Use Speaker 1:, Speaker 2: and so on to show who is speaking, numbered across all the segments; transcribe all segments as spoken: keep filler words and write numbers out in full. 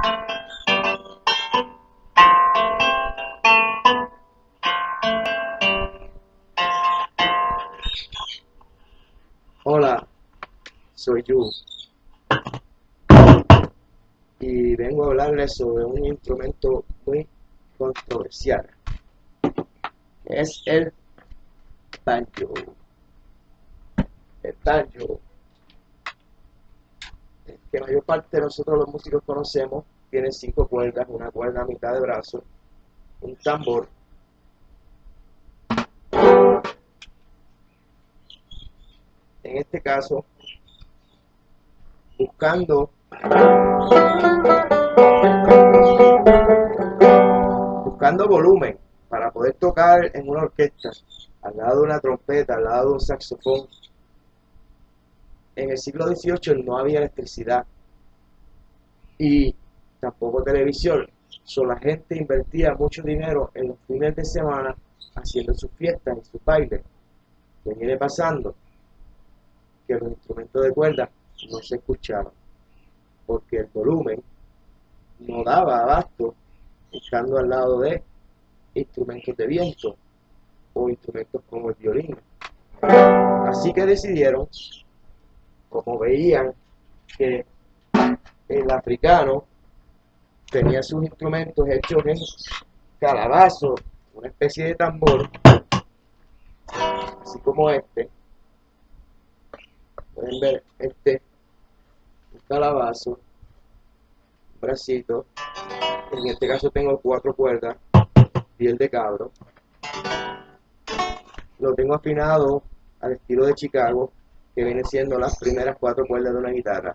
Speaker 1: Hola, soy Yu y vengo a hablarles sobre un instrumento muy controversial, que es el banjo. El banjo, el que la mayor parte de nosotros los músicos conocemos, tiene cinco cuerdas, una cuerda a mitad de brazo, un tambor, en este caso, buscando buscando volumen para poder tocar en una orquesta, al lado de una trompeta, al lado de un saxofón. En el siglo dieciocho no había electricidad y tampoco televisión, solo la gente invertía mucho dinero en los fines de semana haciendo sus fiestas y sus bailes. ¿Qué viene pasando? Que los instrumentos de cuerda no se escuchaban porque el volumen no daba abasto estando al lado de instrumentos de viento o instrumentos como el violín. Así que decidieron, como veían que el africano tenía sus instrumentos hechos en calabazo, una especie de tambor, así como este, pueden ver este, un calabazo, un bracito, en este caso tengo cuatro cuerdas, piel de cabro, lo tengo afinado al estilo de Chicago, que viene siendo las primeras cuatro cuerdas de una guitarra.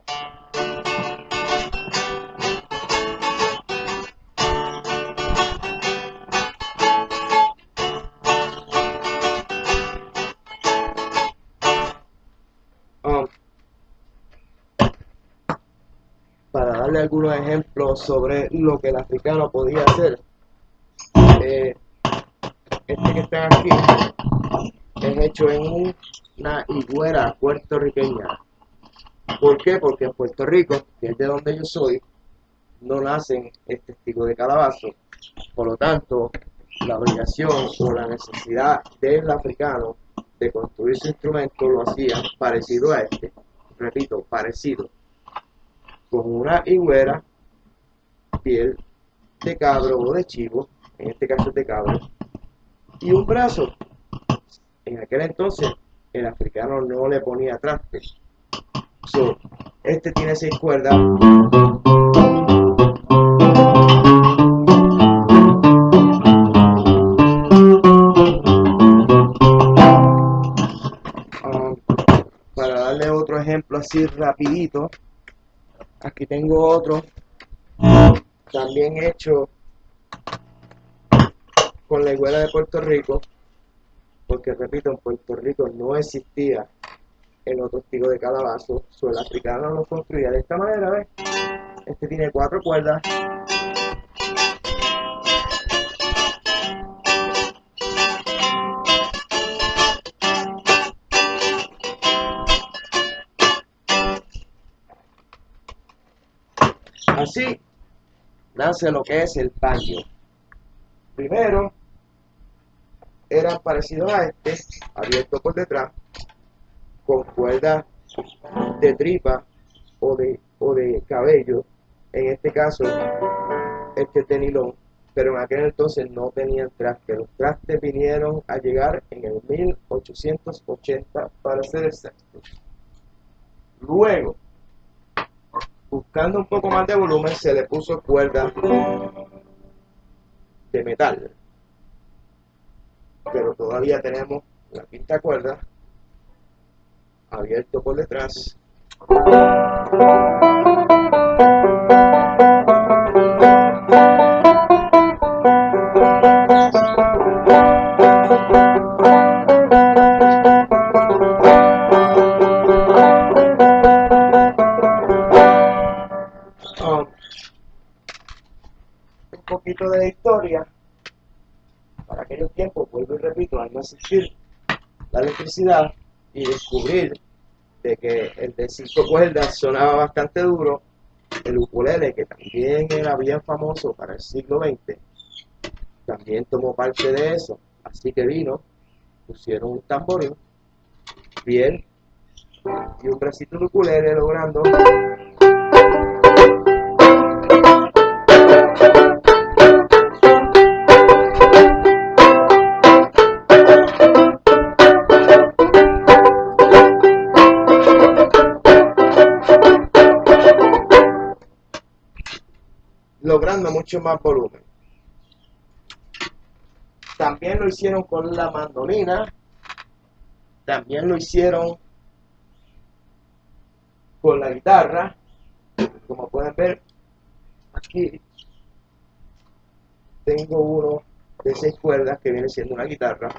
Speaker 1: Um, para darle algunos ejemplos sobre lo que el africano podía hacer, eh, este que está aquí es hecho en una higuera puertorriqueña. ¿Por qué? Porque en Puerto Rico, que es de donde yo soy, no nacen este tipo de calabazo. Por lo tanto, la obligación o la necesidad del africano de construir su instrumento lo hacía parecido a este. Repito, parecido. Con una higuera, piel de cabro o de chivo, en este caso es de cabro, y un brazo. En aquel entonces el africano no le ponía traste. So, este tiene seis cuerdas. Um, para darle otro ejemplo así rapidito, aquí tengo otro también hecho con la higuera de Puerto Rico, porque repito, en Puerto Rico no existía el otro estilo de calabazo, so, el africano lo construía de esta manera, ¿ves? Este tiene cuatro cuerdas. Así nace lo que es el banjo. Primero eran parecidos a este, abierto por detrás, con cuerdas de tripa o de, o de cabello, en este caso este es de nilón, pero en aquel entonces no tenían traste. Los trastes vinieron a llegar en el mil ochocientos ochenta para ser exactos. Luego, buscando un poco más de volumen, se le puso cuerda de metal, pero todavía tenemos la quinta cuerda abierto por detrás. Um, un poquito de historia. Para aquellos tiempos, vuelvo y repito, al no existir la electricidad y descubrir de que el de cinco cuerdas sonaba bastante duro, el ukulele, que también era bien famoso para el siglo veinte, también tomó parte de eso. Así que vino, pusieron un tamborín, bien, y un bracito de ukulele logrando logrando mucho más volumen. También lo hicieron con la mandolina, también lo hicieron con la guitarra. Como pueden ver, aquí tengo uno de seis cuerdas que viene siendo una guitarra.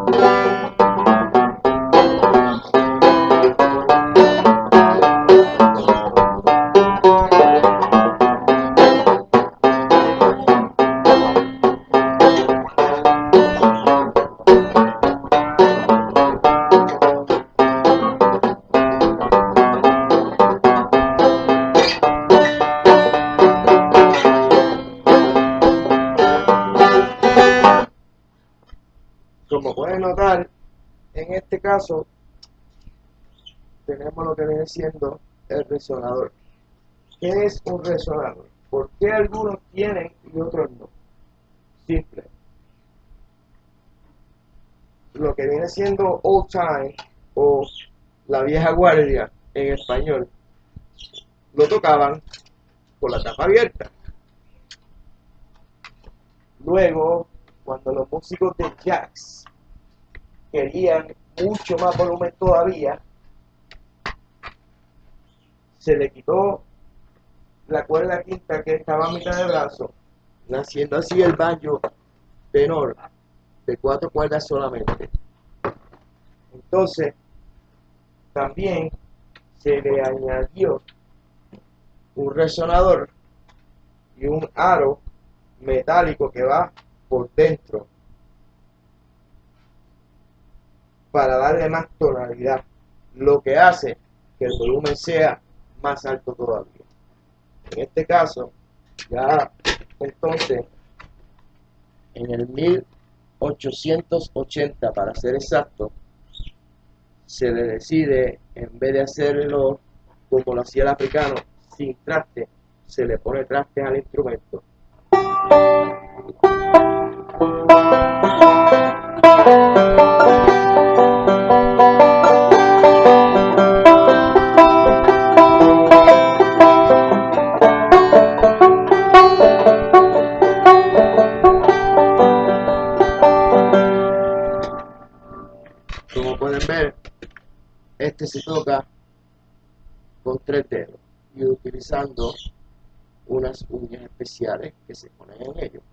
Speaker 1: Como pueden notar, en este caso tenemos lo que viene siendo el resonador. ¿Qué es un resonador? ¿Por qué algunos tienen y otros no? Simple. Lo que viene siendo old time o la vieja guardia en español, lo tocaban con la tapa abierta. Luego, cuando los músicos de jazz querían mucho más volumen todavía, se le quitó la cuerda quinta que estaba a mitad de brazo, naciendo así el banjo tenor de cuatro cuerdas solamente. Entonces, también se le añadió un resonador y un aro metálico que va por dentro para darle más tonalidad, lo que hace que el volumen sea más alto todavía. En este caso, ya entonces, en el mil ochocientos ochenta, para ser exacto, se le decide, en vez de hacerlo como lo hacía el africano, sin traste, se le pone traste al instrumento. Como pueden ver, este se toca con tres dedos y utilizando unas uñas especiales que se ponen en ellos.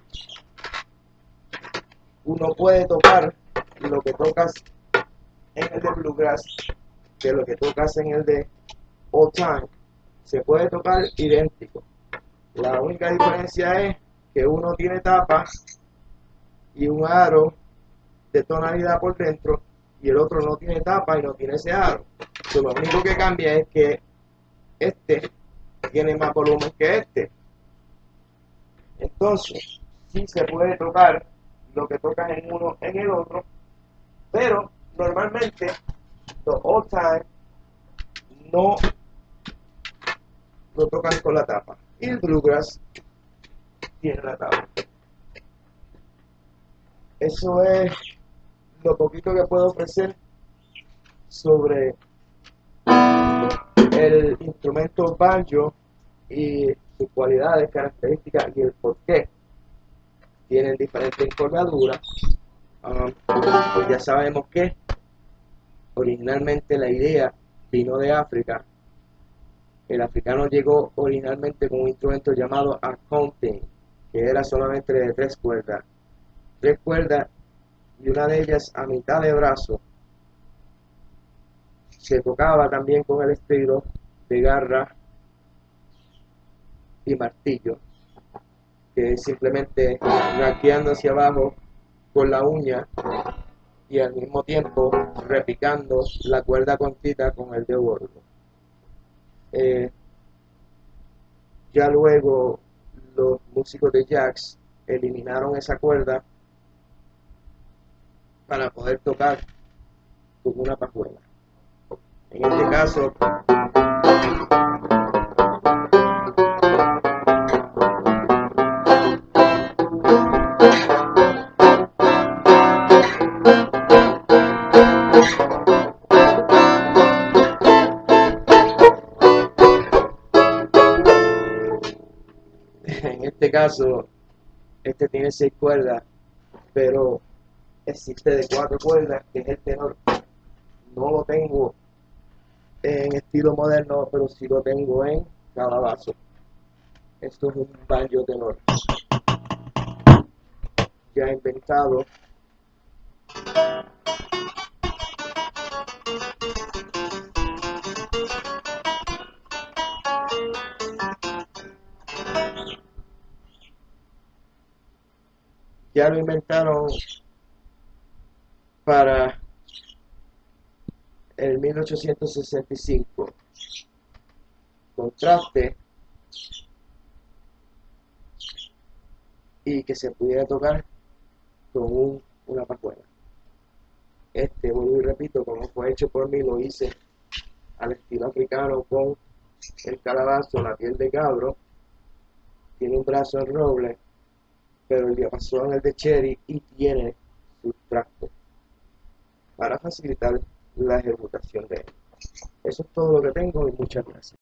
Speaker 1: Uno puede tocar lo que tocas en el de bluegrass que lo que tocas en el de old time. Se puede tocar idéntico. La única diferencia es que uno tiene tapa y un aro de tonalidad por dentro y el otro no tiene tapa y no tiene ese aro. Lo único que cambia es que este tiene más volumen que este. Entonces, sí se puede tocar lo que tocas en uno en el otro, pero normalmente los old time no lo tocan con la tapa y el bluegrass tiene la tapa. Eso es lo poquito que puedo ofrecer sobre el instrumento banjo y sus cualidades, características y el por qué tienen diferentes encordaduras. Um, pues ya sabemos que originalmente la idea vino de África. El africano llegó originalmente con un instrumento llamado accounting, que era solamente de tres cuerdas, tres cuerdas y una de ellas a mitad de brazo. Se tocaba también con el estilo de garra y martillo, que es simplemente raqueando hacia abajo con la uña y al mismo tiempo repicando la cuerda cortita con el dedo gordo. Eh, Ya luego los músicos de jazz eliminaron esa cuerda para poder tocar con una pajuela. En este caso, en este caso, este tiene seis cuerdas, pero existe de cuatro cuerdas, que es el tenor. No lo tengo en estilo moderno, pero sí lo tengo en calabazo. Esto es un banjo tenor ya inventado. Ya lo inventaron para el mil ochocientos sesenta y cinco. Contraste y que se pudiera tocar con un, una pajuela. Este, vuelvo y repito, como fue hecho por mí, lo hice al estilo africano con el calabazo, la piel de cabro. Tiene un brazo en roble, pero el diapasón es de cherry y tiene sus trastos para facilitar la ejecutación de él. Eso es todo lo que tengo y muchas gracias.